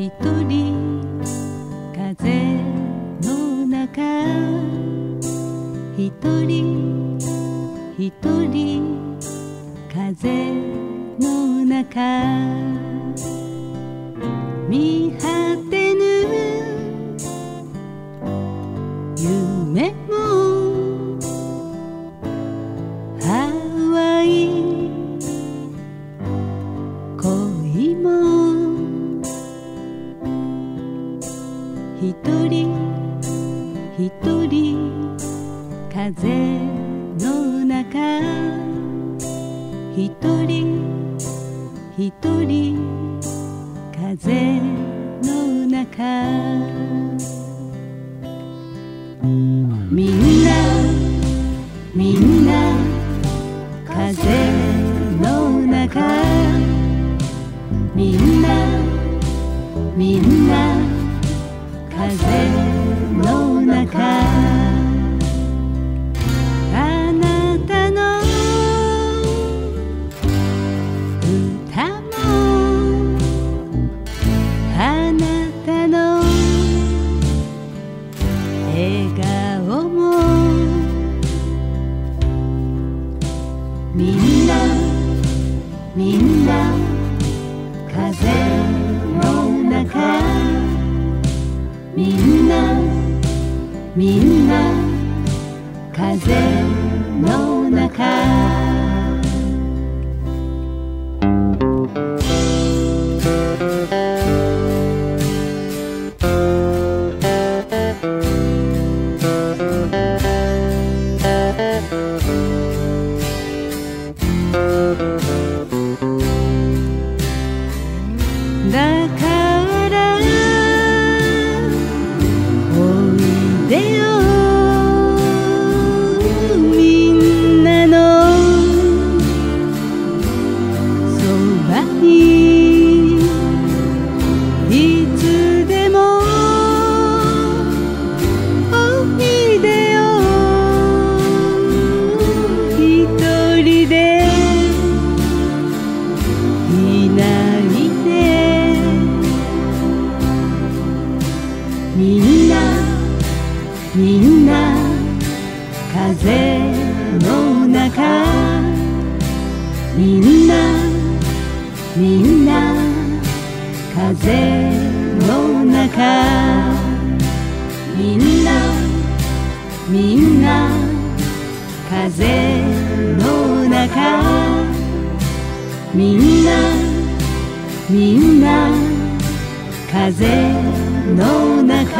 一人風の中一人一人風の中見果てぬ夢も淡い恋も一人一人風の中一人一人風の中みんなみんな風の中みんなみんな風の中あなたの歌もあなたの笑顔もみんなみんな風の中みんなみんな風の中だからおいでよみんなのそばにいつでもおいでよ一人でいないでみんなみんな風の中みんなみんな風の中みんなみんな風の中みんなみんな風の中